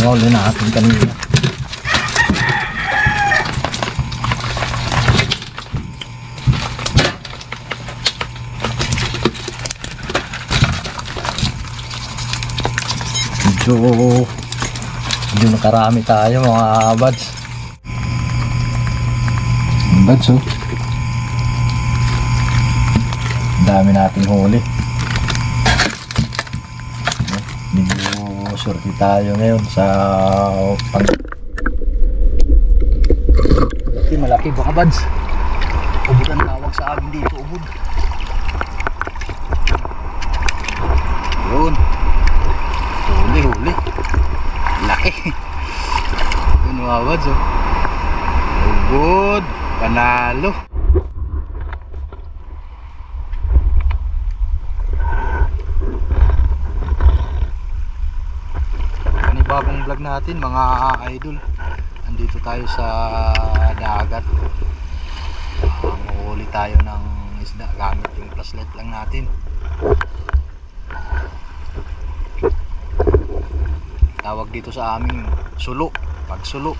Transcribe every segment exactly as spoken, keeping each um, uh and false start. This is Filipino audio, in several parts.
nahuli natin kanina. Medyo medyo nakarami tayo mga buds. Buds oh. Dami nating huli. Medyo surti tayo ngayon sa pag... Ito malaki baka buds. Ubod ang tawag sa amin dito, ubod. Yun. Huli, huli. Laki. Yun mga buds oh. Ubod. Panalo. Bagong vlog natin mga idol, andito tayo sa dagat. uh, Mahuli tayo ng isda gamit yung flashlight lang natin. Tawag dito sa amin sulo, pagsulo.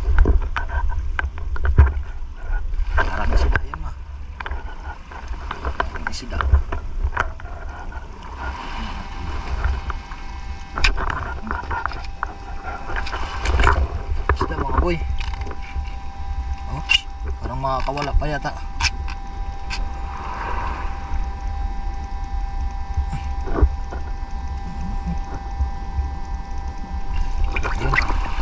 Marami isda yan ma. Marami isda. Boy. Oh, parang makakawala pa yata. Yun.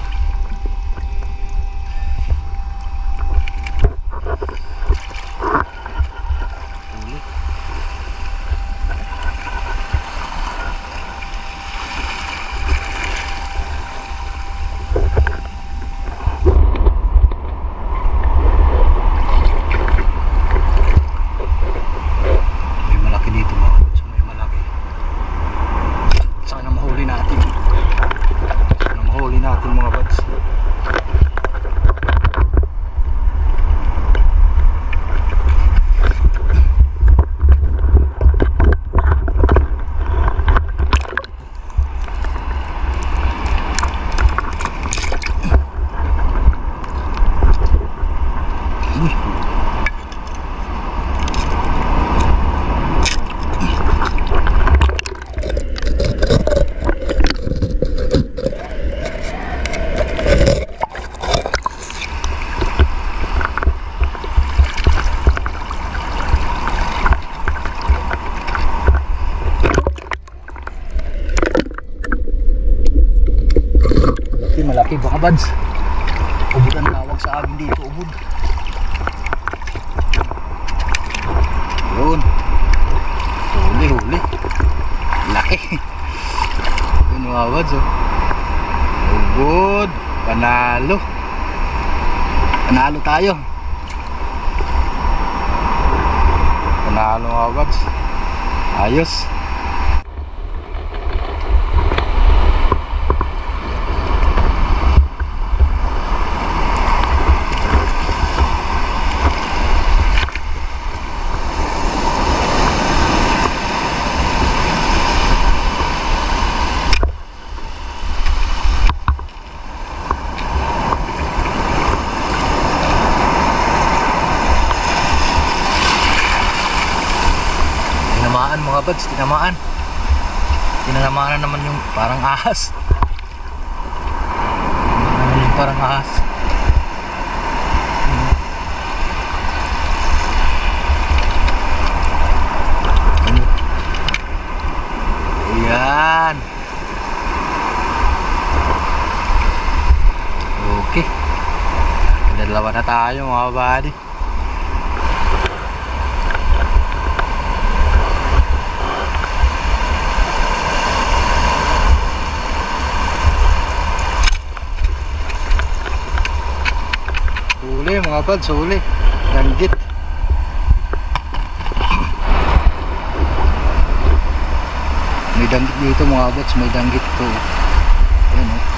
Uli. Malaki baka buds. Ubod ang tawag sa amin dito, ubod. Yun. Huli, huli. Laki. Yun mga buds oh. Ubod. Panalo. Panalo tayo. Panalo mga buds. Ayos. Tinamaan mga buds, tinamaan. Tinamaan na naman yung parang ahas. Tinamaan yung parang ahas. Ayan. Okay. Dalawa na tayo mga buddy. Huli mga buds, huli. Danggit. May danggit dito mga buds, may danggit to. Ayan o.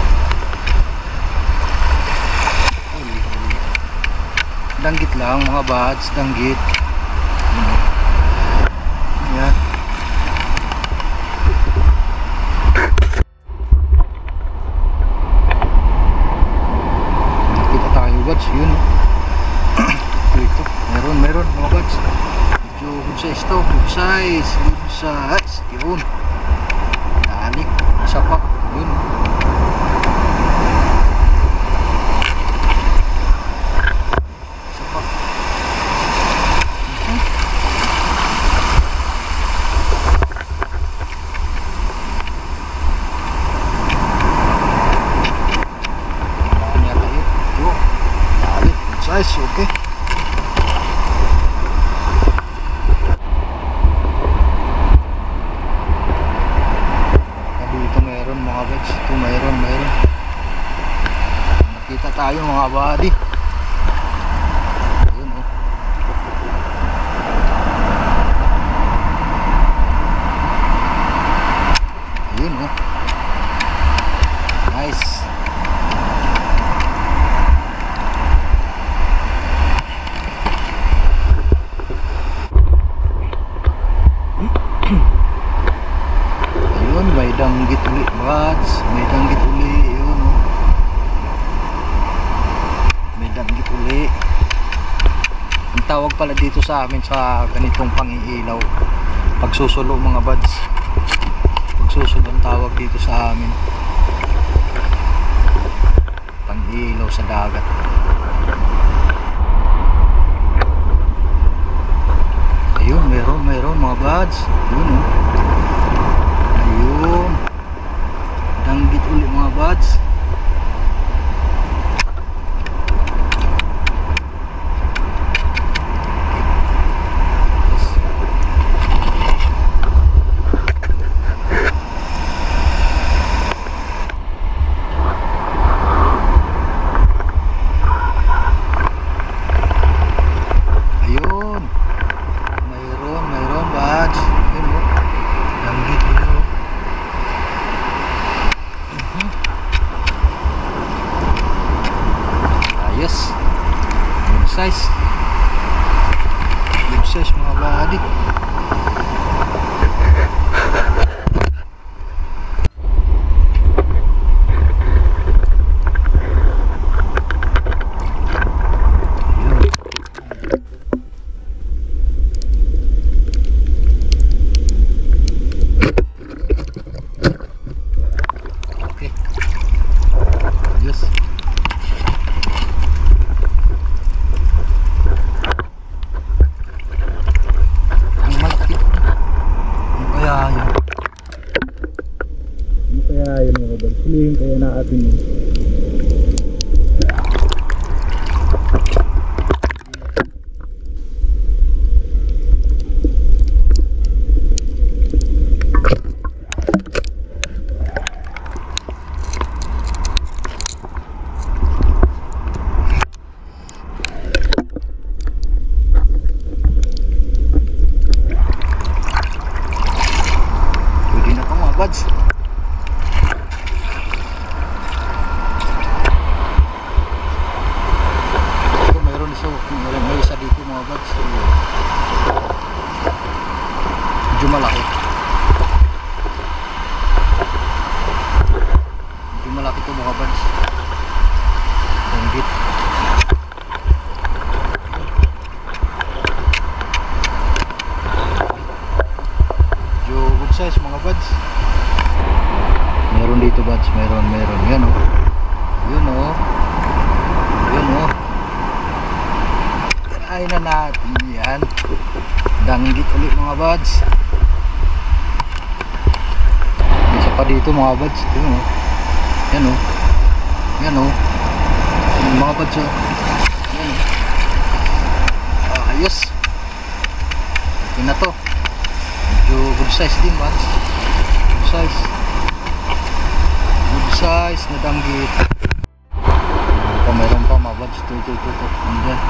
Huli, huli. Danggit lang mga buds, danggit. Ayan. size to, good size, good size. Yun. Dali. Isa pa. Yun. Isa pa. Uh-huh. Imaan yata yun. Yun. Dali. Good size. Okay. Ito mayroon, mayroon. Nakita tayo mga buddy. Ayun oh. Ayun oh. Nice. Ayun, may danggit ulit buds. May danggit uli. Ayun oh. May danggit uli. Ang tawag pala dito sa amin sa ganitong pangiilaw, pagsusulo mga buds. Pagsusulo ang tawag dito sa amin. Pangiilaw sa dagat. Ayun, meron, meron mga buds. Ayun oh. Ayun. Danggit uli mga buds. Ayun. Mayroon, mayroon buds. Ayun oh. Danggit uli oh. Ayos. Good size. Good size mga buddy. Okay. Yes. Ang malaki. Ano kaya yun? Ano kaya yun mga buds? Hulihin kaya natin yun. Pwede na ito mga buds. Ito mayroon isa, mayroon may isa dito mga buds. Medyo malaki. Medyo malaki ito mga buds. Danggit. Good size mga buds. Meron dito buds, meron, meron. Yan oh. Yun oh. Yun oh. Try na natin yan. Danggit ulit mga buds. Isa pa dito mga buds. Yun oh. Yan oh. Yan oh. Yan mga buds oh. Yan oh. Ah, ayos. Okay na to. Good size din buds. Good size. Good size na danggit. Mayroon pa, mayroon pa mga buds. Ito, ito, ito, ito. Andyan.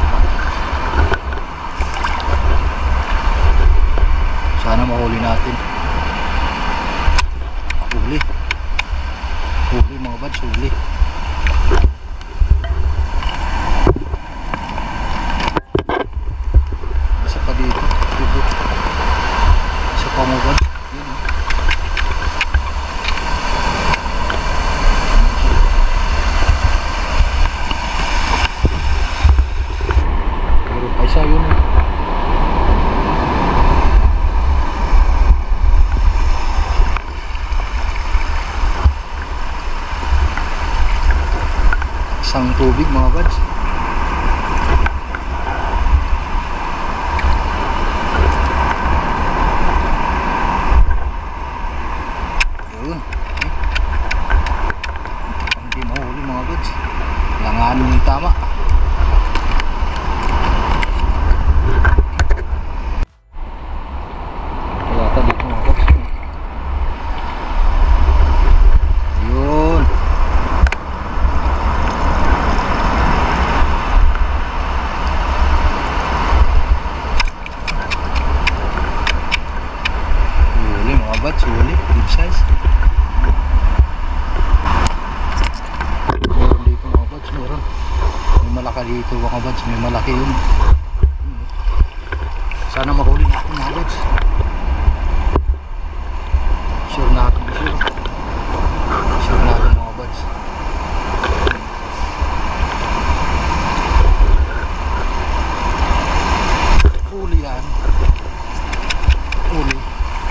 Sana mahuli natin. Huli. Huli mga buds, huli. Isa pa dito. Dito. Isa pa mga buds. Yun oh. Meron pa isa yun oh. malakas ang tubig mga buds. Yun. Hindi mahuli mga buds. Langanin yung tama. Yata dito mga buds. Yun. Huli mga buds, huli. Good size. Meron dito mga buds, meron. May malaki dito mga buds, may malaki yun. Sana mahuli natin mga buds. Sure natin, sure. Sure natin mga buds. Huli yan. Huli.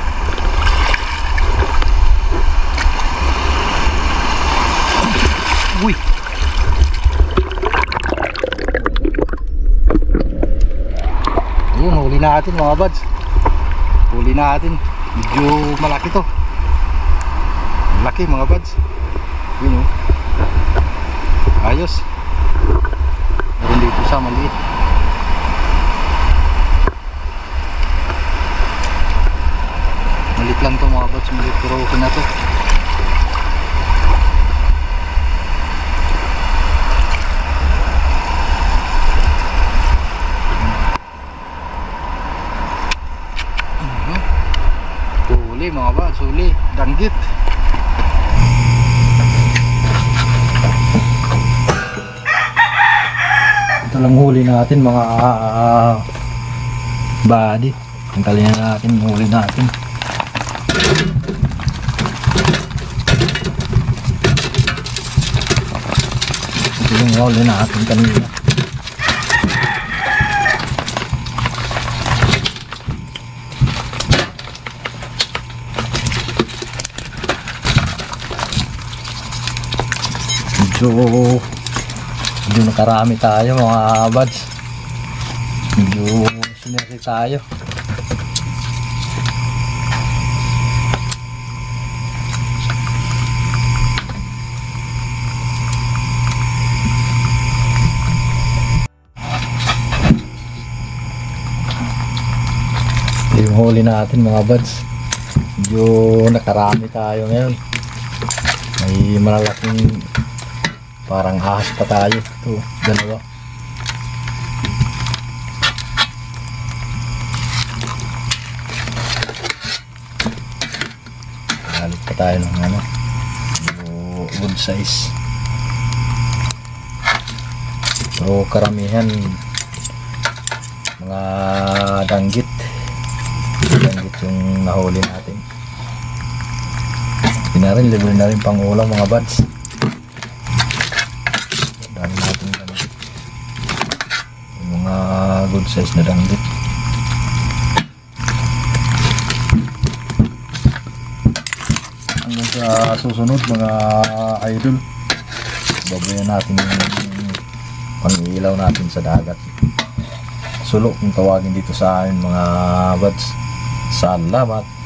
Uy! Ayun, huli natin mga buds. Huli natin. Medyo malaki to. Laki mga buds. Yun o. Ayos. Meron dito sa maliit. Maliit lang to mga buds. Maliit pero okay na to. Huli mga buds, huli, danggit. Ito lang huli natin mga uh, body. Tanggalin na natin, huli natin. Ito yung huli natin kanina. Medyo medyo nakarami tayo mga buds. Medyo sineri tayo. Yung huli natin mga buds. Medyo nakarami tayo ngayon. May malalaking parang ahas pa tayo. Ito, dalawa. Halit pa tayo ng ano, good size. Pero karamihan mga danggit. Danggit yung nahuli natin. Hindi na rin, libre na rin pang ulam mga buds. Dami natin danggit. Yung mga good size na danggit. Hanggang sa susunod mga idol, babayan natin yung pang-ilaw natin sa dagat. Sulok kung tawagin dito sa amin mga buds. Salamat.